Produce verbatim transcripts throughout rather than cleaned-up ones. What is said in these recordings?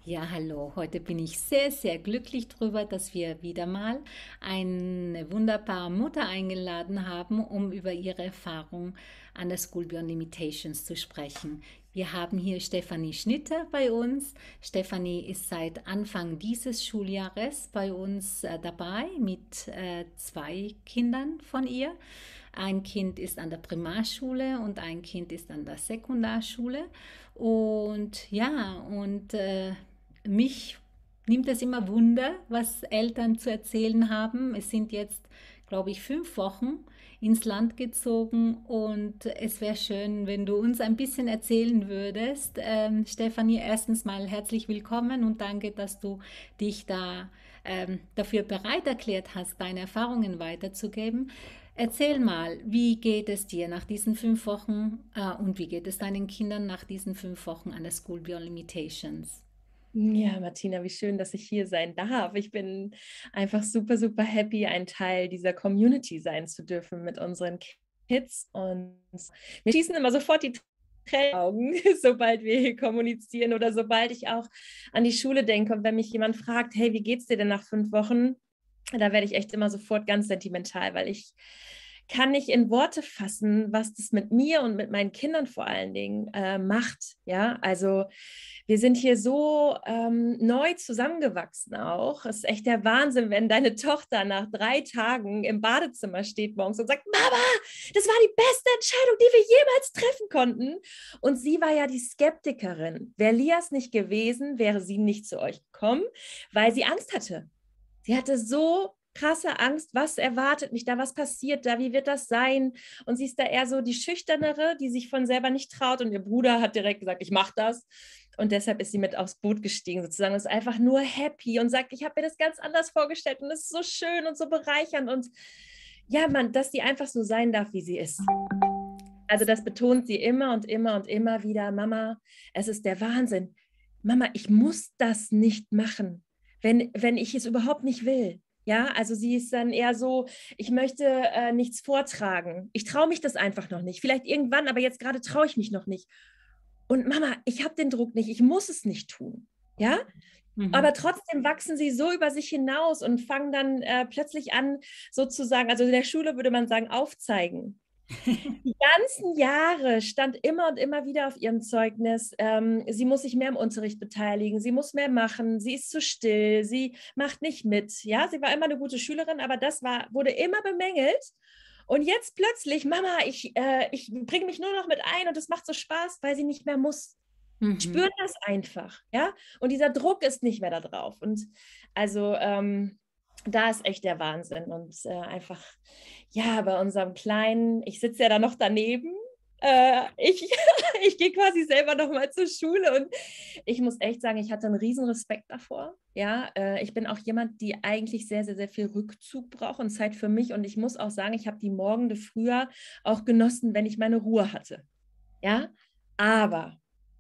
Ja, hallo. Heute bin ich sehr, sehr glücklich darüber, dass wir wieder mal eine wunderbare Mutter eingeladen haben, um über ihre Erfahrung an der School Beyond Limitations zu sprechen. Wir haben hier Stefanie Schnitter bei uns. Stefanie ist seit Anfang dieses Schuljahres bei uns äh, dabei mit äh, zwei Kindern von ihr. Ein Kind ist an der Primarschule und ein Kind ist an der Sekundarschule. Und ja, und äh, mich nimmt es immer Wunder, was Eltern zu erzählen haben. Es sind jetzt, glaube ich, fünf Wochen ins Land gezogen und es wäre schön, wenn du uns ein bisschen erzählen würdest. Ähm, Stefanie, erstens mal herzlich willkommen und danke, dass du dich da ähm, dafür bereit erklärt hast, deine Erfahrungen weiterzugeben. Erzähl mal, wie geht es dir nach diesen fünf Wochen äh, und wie geht es deinen Kindern nach diesen fünf Wochen an der School Beyond Limitations? Ja, Martina, wie schön, dass ich hier sein darf. Ich bin einfach super, super happy, ein Teil dieser Community sein zu dürfen mit unseren Kids. Und mir schießen immer sofort die Tränen in die Augen, sobald wir hier kommunizieren oder sobald ich auch an die Schule denke. Und wenn mich jemand fragt, hey, wie geht's dir denn nach fünf Wochen? Da werde ich echt immer sofort ganz sentimental, weil ich kann nicht in Worte fassen, was das mit mir und mit meinen Kindern vor allen Dingen äh, macht. Ja, also wir sind hier so ähm, neu zusammengewachsen auch. Es ist echt der Wahnsinn, wenn deine Tochter nach drei Tagen im Badezimmer steht morgens und sagt, Mama, das war die beste Entscheidung, die wir jemals treffen konnten. Und sie war ja die Skeptikerin. Wäre Lias nicht gewesen, wäre sie nicht zu euch gekommen, weil sie Angst hatte. Sie hatte so krasse Angst, was erwartet mich da, was passiert da, wie wird das sein? Und sie ist da eher so die Schüchternere, die sich von selber nicht traut. Und ihr Bruder hat direkt gesagt, ich mache das. Und deshalb ist sie mit aufs Boot gestiegen sozusagen, ist einfach nur happy und sagt, ich habe mir das ganz anders vorgestellt und es ist so schön und so bereichernd. Und ja, man, dass sie einfach so sein darf, wie sie ist. Also das betont sie immer und immer und immer wieder, Mama, es ist der Wahnsinn. Mama, ich muss das nicht machen, wenn, wenn ich es überhaupt nicht will. Ja, also sie ist dann eher so, ich möchte äh, nichts vortragen. Ich traue mich das einfach noch nicht. Vielleicht irgendwann, aber jetzt gerade traue ich mich noch nicht. Und Mama, ich habe den Druck nicht, ich muss es nicht tun. Ja, Mhm. aber trotzdem wachsen sie so über sich hinaus und fangen dann äh, plötzlich an, sozusagen, also in der Schule würde man sagen, aufzeigen. Die ganzen Jahre stand immer und immer wieder auf ihrem Zeugnis, ähm, sie muss sich mehr im Unterricht beteiligen, sie muss mehr machen, sie ist zu still, sie macht nicht mit. Ja, sie war immer eine gute Schülerin, aber das war, wurde immer bemängelt. Und jetzt plötzlich, Mama, ich, äh, ich bringe mich nur noch mit ein und es macht so Spaß, weil sie nicht mehr muss. Mhm. Spürt das einfach, ja? Und dieser Druck ist nicht mehr da drauf. Und also ähm, da ist echt der Wahnsinn. Und äh, einfach, ja, bei unserem Kleinen, ich sitze ja da noch daneben. Äh, ich ich gehe quasi selber noch mal zur Schule und ich muss echt sagen, ich hatte einen riesen Respekt davor. Ja, äh, ich bin auch jemand, die eigentlich sehr, sehr, sehr viel Rückzug braucht und Zeit für mich. Und ich muss auch sagen, ich habe die Morgende früher auch genossen, wenn ich meine Ruhe hatte. Ja, aber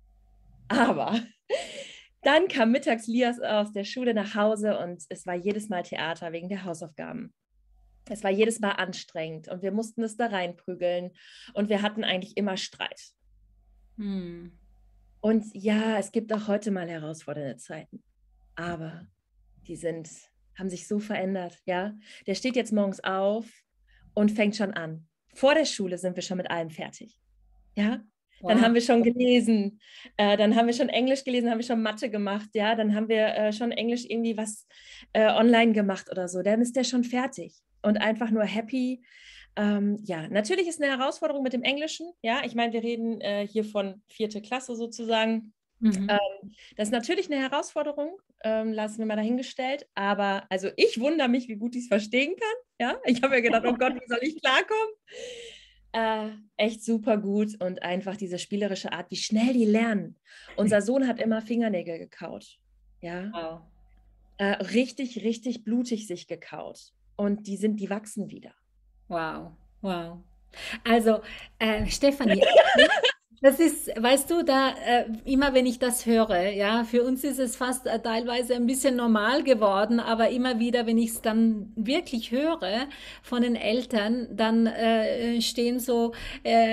aber dann kam mittags Lias aus der Schule nach Hause und es war jedes Mal Theater wegen der Hausaufgaben. Es war jedes Mal anstrengend und wir mussten es da reinprügeln und wir hatten eigentlich immer Streit. Mhm. Und ja, es gibt auch heute mal herausfordernde Zeiten, aber die sind, haben sich so verändert, ja. Der steht jetzt morgens auf und fängt schon an. Vor der Schule sind wir schon mit allem fertig. Ja, dann Wow. haben wir schon gelesen, äh, dann haben wir schon Englisch gelesen, haben wir schon Mathe gemacht, ja, dann haben wir äh, schon Englisch irgendwie was äh, online gemacht oder so. Dann ist der schon fertig und einfach nur happy. Ähm, ja, natürlich ist eine Herausforderung mit dem Englischen. Ja, ich meine, wir reden äh, hier von vierte Klasse sozusagen. Mhm. Ähm, das ist natürlich eine Herausforderung, ähm, lassen wir mal dahingestellt. Aber also ich wundere mich, wie gut ich es verstehen kann. Ja, ich habe mir gedacht, oh Gott, wie soll ich klarkommen? Äh, echt super gut und einfach diese spielerische Art, wie schnell die lernen. Unser Sohn hat immer Fingernägel gekaut. Ja, Wow. äh, richtig, richtig blutig sich gekaut. Und die sind, die wachsen wieder. Wow. Wow. Also, äh, Stefanie, das ist, weißt du, da äh, immer wenn ich das höre, ja, für uns ist es fast äh, teilweise ein bisschen normal geworden, aber immer wieder, wenn ich es dann wirklich höre von den Eltern, dann äh, stehen so äh,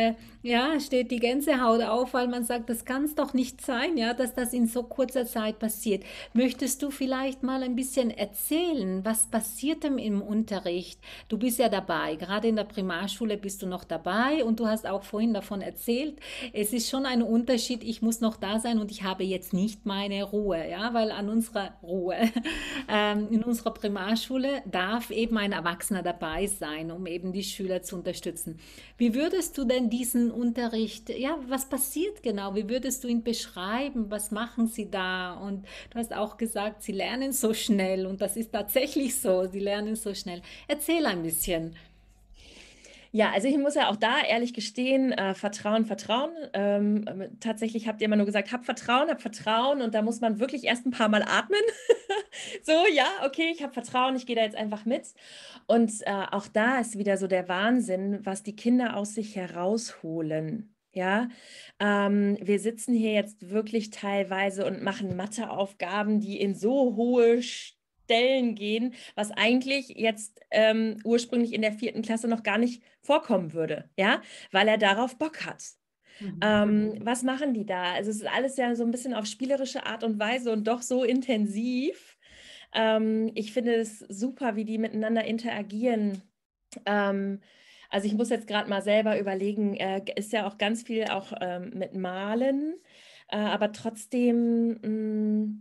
Ja, steht die Gänsehaut auf, weil man sagt, das kann es doch nicht sein, ja, dass das in so kurzer Zeit passiert. Möchtest du vielleicht mal ein bisschen erzählen, was passiert denn im Unterricht? Du bist ja dabei, gerade in der Primarschule bist du noch dabei und du hast auch vorhin davon erzählt, es ist schon ein Unterschied, ich muss noch da sein und ich habe jetzt nicht meine Ruhe, ja, weil an unserer Ruhe, ähm, in unserer Primarschule darf eben ein Erwachsener dabei sein, um eben die Schüler zu unterstützen. Wie würdest du denn diesen Unterricht, ja, was passiert genau? Wie würdest du ihn beschreiben? Was machen sie da? Und du hast auch gesagt, sie lernen so schnell und das ist tatsächlich so, sie lernen so schnell. Erzähl ein bisschen. Ja, also ich muss ja auch da ehrlich gestehen, äh, Vertrauen, Vertrauen. Ähm, ähm, tatsächlich habt ihr immer nur gesagt, hab Vertrauen, hab Vertrauen und da muss man wirklich erst ein paar Mal atmen. So, ja, okay, ich habe Vertrauen, ich gehe da jetzt einfach mit. Und äh, auch da ist wieder so der Wahnsinn, was die Kinder aus sich herausholen. Ja, ähm, wir sitzen hier jetzt wirklich teilweise und machen Matheaufgaben, die in so hohe Stellen gehen, was eigentlich jetzt ähm, ursprünglich in der vierten Klasse noch gar nicht vorkommen würde, ja, weil er darauf Bock hat. Mhm. Ähm, was machen die da? Also es ist alles ja so ein bisschen auf spielerische Art und Weise und doch so intensiv. Ähm, ich finde es super, wie die miteinander interagieren. Ähm, also ich muss jetzt gerade mal selber überlegen, äh, ist ja auch ganz viel auch ähm, mit Malen, äh, aber trotzdem, mh,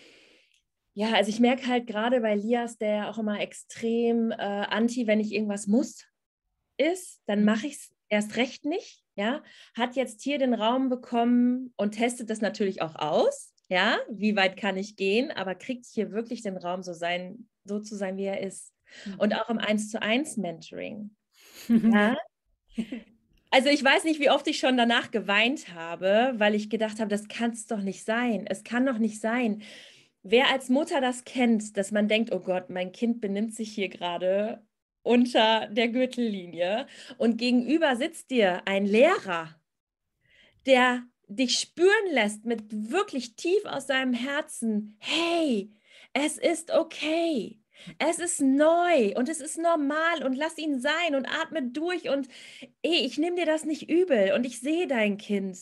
ja, also ich merke halt gerade bei Lias, der ja auch immer extrem äh, anti, wenn ich irgendwas muss, ist, dann mache ich es erst recht nicht, ja, hat jetzt hier den Raum bekommen und testet das natürlich auch aus, ja, wie weit kann ich gehen, aber kriegt hier wirklich den Raum, so sein, so zu sein, wie er ist. Und auch im eins zu eins Mentoring, ja. Also ich weiß nicht, wie oft ich schon danach geweint habe, weil ich gedacht habe, das kann es doch nicht sein. Es kann doch nicht sein. Wer als Mutter das kennt, dass man denkt, oh Gott, mein Kind benimmt sich hier gerade unter der Gürtellinie und gegenüber sitzt dir ein Lehrer, der dich spüren lässt mit wirklich tief aus seinem Herzen, hey, es ist okay. Es ist neu und es ist normal und lass ihn sein und atme durch und ey, ich nehme dir das nicht übel und ich sehe dein Kind.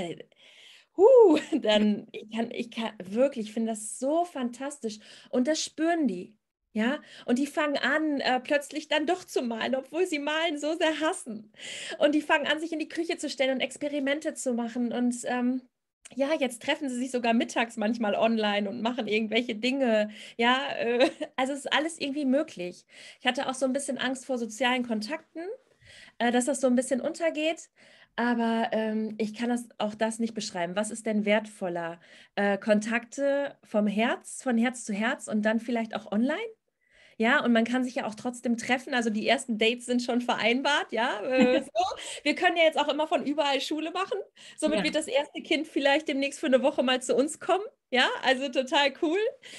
Huh, dann ich kann, ich kann wirklich, ich finde das so fantastisch und das spüren die. Ja, und die fangen an, äh, plötzlich dann doch zu malen, obwohl sie Malen so sehr hassen. Und die fangen an, sich in die Küche zu stellen und Experimente zu machen. Und ähm, ja, jetzt treffen sie sich sogar mittags manchmal online und machen irgendwelche Dinge. Ja, äh, also es ist alles irgendwie möglich. Ich hatte auch so ein bisschen Angst vor sozialen Kontakten, äh, dass das so ein bisschen untergeht. Aber ähm, ich kann das auch das nicht beschreiben. Was ist denn wertvoller? Äh, Kontakte vom Herz, von Herz zu Herz und dann vielleicht auch online? Ja, und man kann sich ja auch trotzdem treffen. Also die ersten Dates sind schon vereinbart, ja. Äh, so. Wir können ja jetzt auch immer von überall Schule machen. Somit Ja. wird das erste Kind vielleicht demnächst für eine Woche mal zu uns kommen. Ja, also total cool.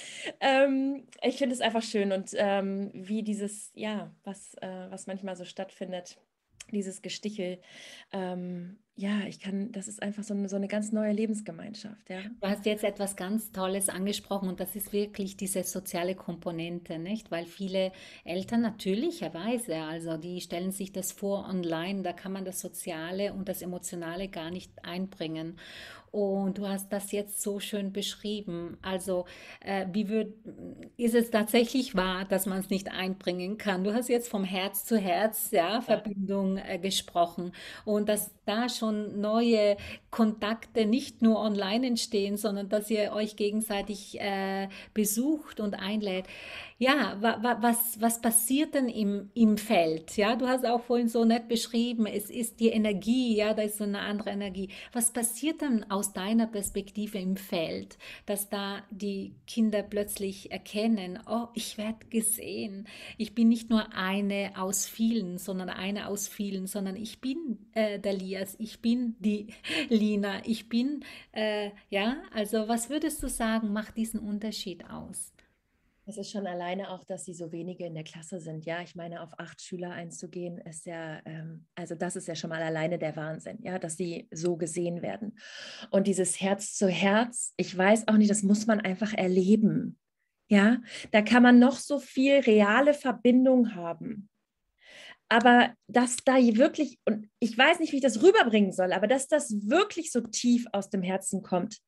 Ähm, ich finde es einfach schön und ähm, wie dieses, ja, was, äh, was manchmal so stattfindet, dieses Gestichel. Ähm, ja, ich kann, das ist einfach so eine, so eine ganz neue Lebensgemeinschaft, ja. Du hast jetzt etwas ganz Tolles angesprochen und das ist wirklich diese soziale Komponente, nicht? Weil viele Eltern natürlicherweise, also die stellen sich das vor online, da kann man das Soziale und das Emotionale gar nicht einbringen. Und du hast das jetzt so schön beschrieben. Also, äh, wie würd, ist es tatsächlich wahr, dass man es nicht einbringen kann? Du hast jetzt vom Herz zu Herz, ja, Ja. Verbindung äh, gesprochen und dass da schon neue Kontakte nicht nur online entstehen, sondern dass ihr euch gegenseitig äh, besucht und einlädt. Ja, wa, wa, was, was passiert denn im, im Feld? Ja, du hast auch vorhin so nett beschrieben, es ist die Energie, ja, da ist so eine andere Energie. Was passiert denn aus deiner Perspektive im Feld, dass da die Kinder plötzlich erkennen, oh, ich werde gesehen. Ich bin nicht nur eine aus vielen, sondern eine aus vielen, sondern ich bin äh, der Lias, ich bin die Lina, ich bin, äh, ja, also was würdest du sagen, macht diesen Unterschied aus? Es ist schon alleine auch, dass sie so wenige in der Klasse sind. Ja, ich meine, auf acht Schüler einzugehen, ist ja, ähm, also das ist ja schon mal alleine der Wahnsinn, ja, dass sie so gesehen werden. Und dieses Herz zu Herz, ich weiß auch nicht, das muss man einfach erleben. Ja, da kann man noch so viel reale Verbindung haben. Aber dass da wirklich, und ich weiß nicht, wie ich das rüberbringen soll, aber dass das wirklich so tief aus dem Herzen kommt.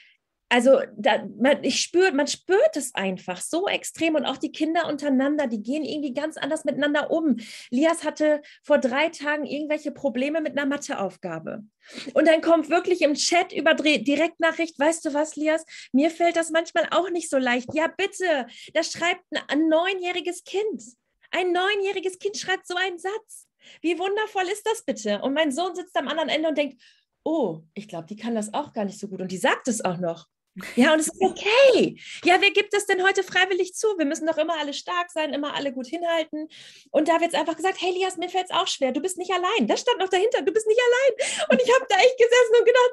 Also da, man, ich spürt, man spürt es einfach so extrem und auch die Kinder untereinander, die gehen irgendwie ganz anders miteinander um. Lias hatte vor drei Tagen irgendwelche Probleme mit einer Matheaufgabe. Und dann kommt wirklich im Chat über Direktnachricht, weißt du was, Lias, mir fällt das manchmal auch nicht so leicht. Ja, bitte, da schreibt ein, ein neunjähriges Kind. Ein neunjähriges Kind schreibt so einen Satz. Wie wundervoll ist das bitte? Und mein Sohn sitzt am anderen Ende und denkt, oh, ich glaube, die kann das auch gar nicht so gut. Und die sagt es auch noch. Ja, und es ist okay. Ja, wer gibt das denn heute freiwillig zu? Wir müssen doch immer alle stark sein, immer alle gut hinhalten. Und da wird es einfach gesagt, hey Lias, mir fällt es auch schwer, du bist nicht allein. Das stand noch dahinter, du bist nicht allein. Und ich habe da echt gesessen und gedacht,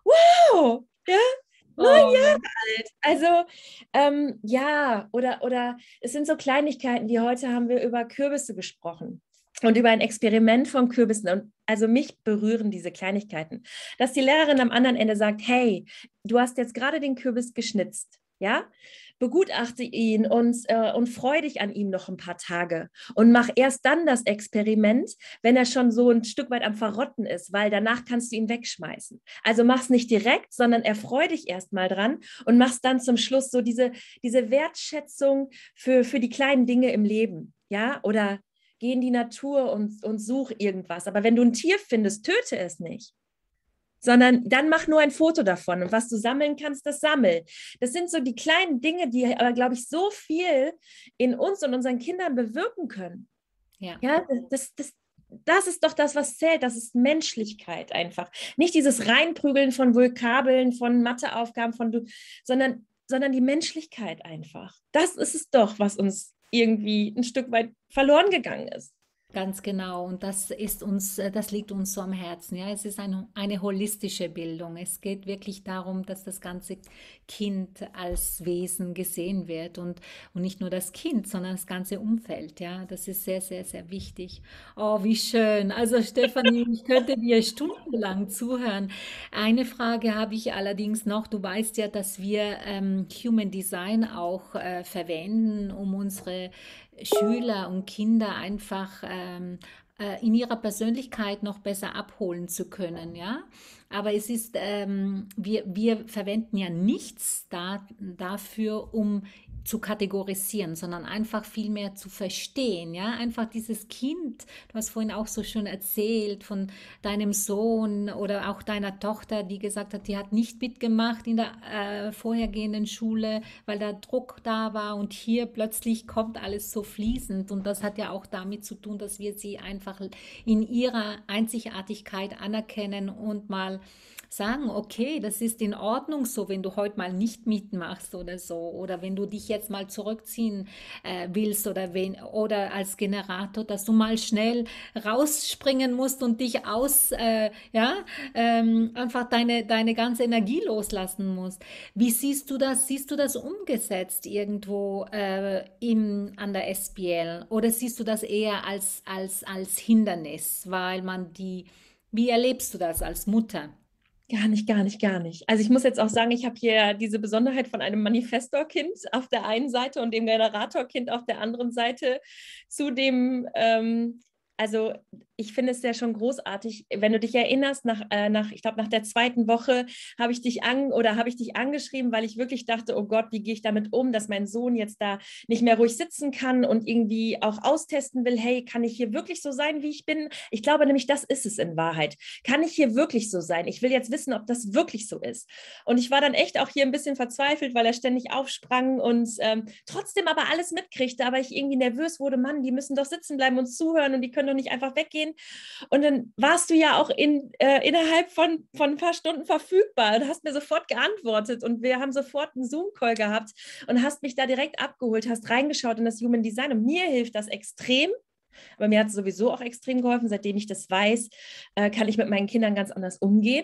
wow, ja, neun oh. Jahre alt. Also, ähm, ja, oder, oder es sind so Kleinigkeiten, wie heute haben wir über Kürbisse gesprochen. Und über ein Experiment von Kürbissen. Und also mich berühren diese Kleinigkeiten. Dass die Lehrerin am anderen Ende sagt, hey, du hast jetzt gerade den Kürbis geschnitzt, ja? Begutachte ihn und, äh, und freu dich an ihm noch ein paar Tage. Und mach erst dann das Experiment, wenn er schon so ein Stück weit am Verrotten ist, weil danach kannst du ihn wegschmeißen. Also mach's nicht direkt, sondern erfreu dich erst mal dran und mach's dann zum Schluss so diese, diese Wertschätzung für, für die kleinen Dinge im Leben, ja? Oder geh in die Natur und, und such irgendwas. Aber wenn du ein Tier findest, töte es nicht. Sondern dann mach nur ein Foto davon. Und was du sammeln kannst, das sammel. Das sind so die kleinen Dinge, die aber, glaube ich, so viel in uns und unseren Kindern bewirken können. Ja, ja das, das, das ist doch das, was zählt. Das ist Menschlichkeit einfach. Nicht dieses Reinprügeln von Vokabeln, von Matheaufgaben, von, sondern, sondern die Menschlichkeit einfach. Das ist es doch, was uns irgendwie ein Stück weit verloren gegangen ist. Ganz genau. Und das ist uns, das liegt uns so am Herzen. Ja, es ist eine, eine holistische Bildung. Es geht wirklich darum, dass das ganze Kind als Wesen gesehen wird und, und nicht nur das Kind, sondern das ganze Umfeld. Ja, das ist sehr, sehr, sehr wichtig. Oh, wie schön. Also Stefanie, ich könnte dir stundenlang zuhören. Eine Frage habe ich allerdings noch. Du weißt ja, dass wir ähm, Human Design auch äh, verwenden, um unsere Schüler und Kinder einfach ähm, äh, in ihrer Persönlichkeit noch besser abholen zu können, ja. Aber es ist, ähm, wir, wir verwenden ja nichts da, dafür, um zu kategorisieren, sondern einfach viel mehr zu verstehen, ja, einfach dieses Kind, du hast vorhin auch so schön erzählt von deinem Sohn oder auch deiner Tochter, die gesagt hat, die hat nicht mitgemacht in der äh, vorhergehenden Schule, weil da Druck da war und hier plötzlich kommt alles so fließend und das hat ja auch damit zu tun, dass wir sie einfach in ihrer Einzigartigkeit anerkennen und mal sagen, okay, das ist in Ordnung so, wenn du heute mal nicht mitmachst oder so, oder wenn du dich jetzt mal zurückziehen äh, willst oder, wenn, oder als Generator, dass du mal schnell rausspringen musst und dich aus, äh, ja, ähm, einfach deine, deine ganze Energie loslassen musst. Wie siehst du das? Siehst du das umgesetzt irgendwo äh, im, an der S B L oder siehst du das eher als, als, als Hindernis, weil man die, wie erlebst du das als Mutter? Gar nicht, gar nicht, gar nicht. Also ich muss jetzt auch sagen, ich habe hier diese Besonderheit von einem Manifestorkind auf der einen Seite und dem Generatorkind auf der anderen Seite zu dem, ähm, also ich finde es ja schon großartig, wenn du dich erinnerst, nach, äh, nach ich glaube, nach der zweiten Woche habe ich dich an oder habe ich dich angeschrieben, weil ich wirklich dachte, oh Gott, wie gehe ich damit um, dass mein Sohn jetzt da nicht mehr ruhig sitzen kann und irgendwie auch austesten will, hey, kann ich hier wirklich so sein, wie ich bin? Ich glaube nämlich, das ist es in Wahrheit. Kann ich hier wirklich so sein? Ich will jetzt wissen, ob das wirklich so ist. Und ich war dann echt auch hier ein bisschen verzweifelt, weil er ständig aufsprang und ähm, trotzdem aber alles mitkriegte, aber ich irgendwie nervös wurde, Mann, die müssen doch sitzen bleiben und zuhören und die können doch nicht einfach weggehen. Und dann warst du ja auch in, äh, innerhalb von, von ein paar Stunden verfügbar und hast mir sofort geantwortet und wir haben sofort einen Zoom-Call gehabt und hast mich da direkt abgeholt, hast reingeschaut in das Human Design und mir hilft das extrem. Aber mir hat es sowieso auch extrem geholfen. Seitdem ich das weiß, äh, kann ich mit meinen Kindern ganz anders umgehen.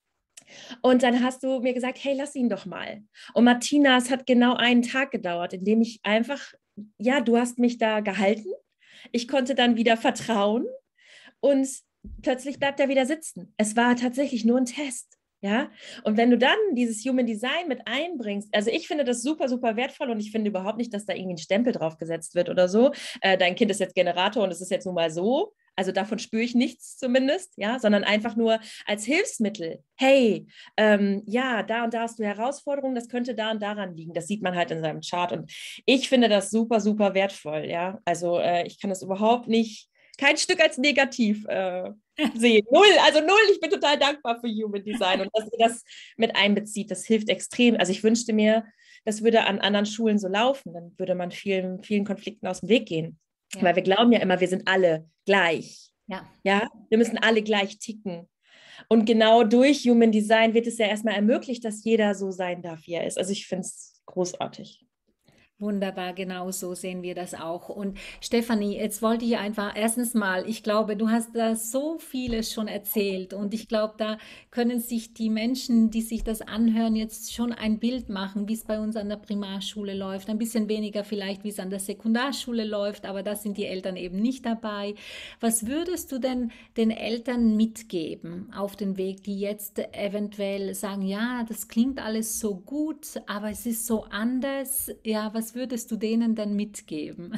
Und dann hast du mir gesagt, hey, lass ihn doch mal. Und Martina, es hat genau einen Tag gedauert, in dem ich einfach, ja, du hast mich da gehalten. Ich konnte dann wieder vertrauen und plötzlich bleibt er wieder sitzen. Es war tatsächlich nur ein Test. Ja, und wenn du dann dieses Human Design mit einbringst, also ich finde das super, super wertvoll und ich finde überhaupt nicht, dass da irgendwie ein Stempel drauf gesetzt wird oder so. Äh, dein Kind ist jetzt Generator und es ist jetzt nun mal so. Also davon spüre ich nichts zumindest, ja, sondern einfach nur als Hilfsmittel. Hey, ähm, ja, da und da hast du Herausforderungen, das könnte da und daran liegen. Das sieht man halt in seinem Chart und ich finde das super, super wertvoll, ja. Also äh, ich kann das überhaupt nicht, kein Stück als negativ äh, sehen. Null, also null. Ich bin total dankbar für Human Design und dass ihr das mit einbezieht, das hilft extrem. Also ich wünschte mir, das würde an anderen Schulen so laufen, dann würde man vielen, vielen Konflikten aus dem Weg gehen. Ja. Weil wir glauben ja immer, wir sind alle gleich. Ja. Ja, wir müssen alle gleich ticken. Und genau durch Human Design wird es ja erstmal ermöglicht, dass jeder so sein darf, wie er ist. Also ich finde es großartig. Wunderbar, genau so sehen wir das auch. Und Stefanie, jetzt wollte ich einfach erstens mal, ich glaube, du hast da so vieles schon erzählt und ich glaube, da können sich die Menschen, die sich das anhören, jetzt schon ein Bild machen, wie es bei uns an der Primarschule läuft. Ein bisschen weniger vielleicht, wie es an der Sekundarschule läuft, aber da sind die Eltern eben nicht dabei. Was würdest du denn den Eltern mitgeben auf den Weg, die jetzt eventuell sagen, ja, das klingt alles so gut, aber es ist so anders. Ja, was Was würdest du denen denn mitgeben?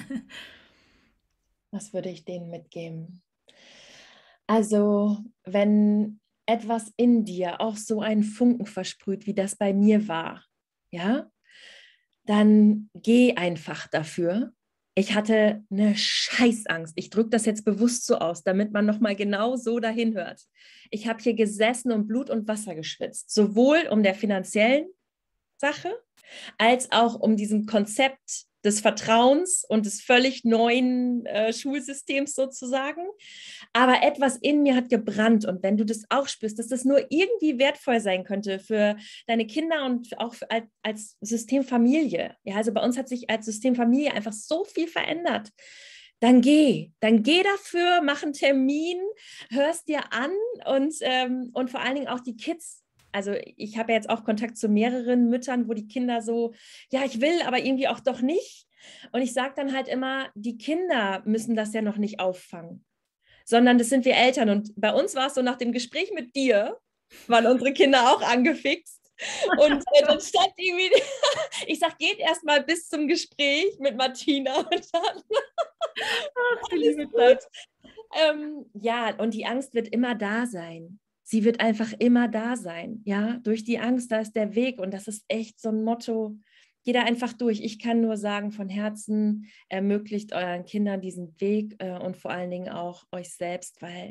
Was würde ich denen mitgeben? Also, wenn etwas in dir auch so einen Funken versprüht, wie das bei mir war, ja, dann geh einfach dafür. Ich hatte eine Scheißangst. Ich drücke das jetzt bewusst so aus, damit man nochmal genau so dahin hört. Ich habe hier gesessen und Blut und Wasser geschwitzt, sowohl um der finanziellen Sache, als auch um diesem Konzept des Vertrauens und des völlig neuen äh, Schulsystems sozusagen. Aber etwas in mir hat gebrannt und wenn du das auch spürst, dass das nur irgendwie wertvoll sein könnte für deine Kinder und auch für, als, als System Familie. Ja, also bei uns hat sich als System Familie einfach so viel verändert. Dann geh, dann geh dafür, mach einen Termin, hörst dir an und, ähm, und vor allen Dingen auch die Kids. Also ich habe ja jetzt auch Kontakt zu mehreren Müttern, wo die Kinder so, ja, ich will, aber irgendwie auch doch nicht. Und ich sage dann halt immer, die Kinder müssen das ja noch nicht auffangen, sondern das sind wir Eltern. Und bei uns war es so, nach dem Gespräch mit dir waren unsere Kinder auch angefixt. Und äh, dann stand irgendwie, ich sage, geht erst mal bis zum Gespräch mit Martina. Und dann, Ach, die liebe Zeit. Ähm, ja, und die Angst wird immer da sein. Sie wird einfach immer da sein, ja, durch die Angst, da ist der Weg und das ist echt so ein Motto, geh da einfach durch. Ich kann nur sagen, von Herzen ermöglicht euren Kindern diesen Weg äh, und vor allen Dingen auch euch selbst, weil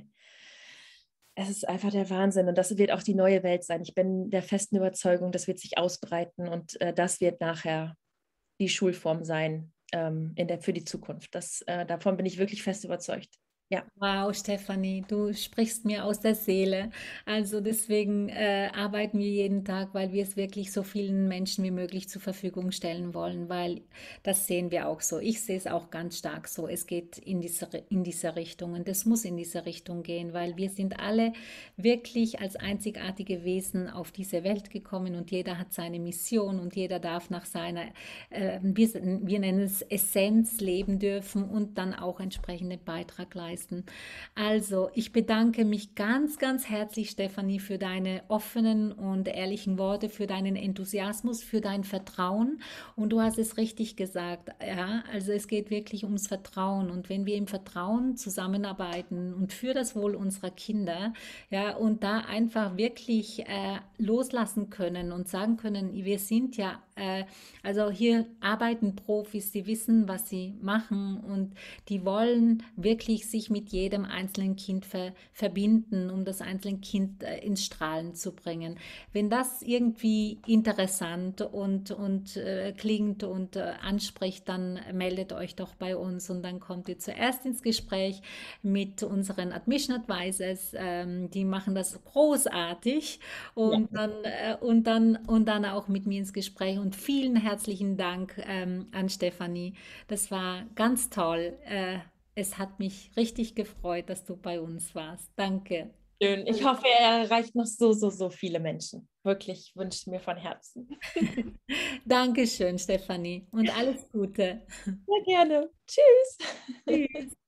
es ist einfach der Wahnsinn und das wird auch die neue Welt sein. Ich bin der festen Überzeugung, das wird sich ausbreiten und äh, das wird nachher die Schulform sein ähm, in der, für die Zukunft. Das, äh, davon bin ich wirklich fest überzeugt. Ja. Wow, Stefanie, du sprichst mir aus der Seele. Also deswegen äh, arbeiten wir jeden Tag, weil wir es wirklich so vielen Menschen wie möglich zur Verfügung stellen wollen, weil das sehen wir auch so. Ich sehe es auch ganz stark so. Es geht in diese, in diese Richtung und es muss in diese Richtung gehen, weil wir sind alle wirklich als einzigartige Wesen auf diese Welt gekommen und jeder hat seine Mission und jeder darf nach seiner, äh, wir, wir nennen es Essenz leben dürfen und dann auch entsprechenden Beitrag leisten. Also, ich bedanke mich ganz, ganz herzlich, Stefanie, für deine offenen und ehrlichen Worte, für deinen Enthusiasmus, für dein Vertrauen. Und du hast es richtig gesagt, ja, also es geht wirklich ums Vertrauen. Und wenn wir im Vertrauen zusammenarbeiten und für das Wohl unserer Kinder, ja, und da einfach wirklich äh, loslassen können und sagen können, wir sind ja, äh, also hier arbeiten Profis, die wissen, was sie machen und die wollen wirklich sich mit jedem einzelnen Kind ver verbinden, um das einzelne Kind äh, ins Strahlen zu bringen. Wenn das irgendwie interessant und, und äh, klingt und äh, anspricht, dann meldet euch doch bei uns und dann kommt ihr zuerst ins Gespräch mit unseren Admission Advisors. Ähm, die machen das großartig und Ja. dann, äh, und, dann, und dann auch mit mir ins Gespräch. Und vielen herzlichen Dank ähm, an Stefanie. Das war ganz toll. Äh, es hat mich richtig gefreut, dass du bei uns warst. Danke. Schön. Ich hoffe, er erreicht noch so, so, so viele Menschen. Wirklich wünsche ich mir von Herzen. Dankeschön, Stefanie, und alles Gute. Sehr gerne. Tschüss. Tschüss.